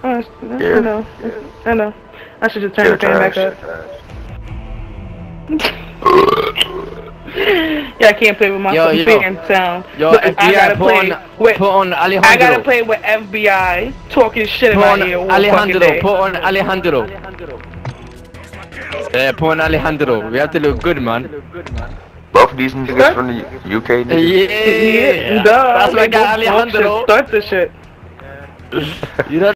Oh, Yeah. I know. I know. I should just turn the fan back up. Yeah, I can't play with my fucking fan sound. Yo, Look, I FBI, gotta play with. put on I gotta Alejandro. play with FBI talking shit in Put my on ear all fucking Alejandro. day. Put on Alejandro. Yeah, put on Alejandro. We have to look good, man. Both of these niggas from the UK niggas. Yeah. Duh. That's my they guy both should Alejandro. Start the shit. You know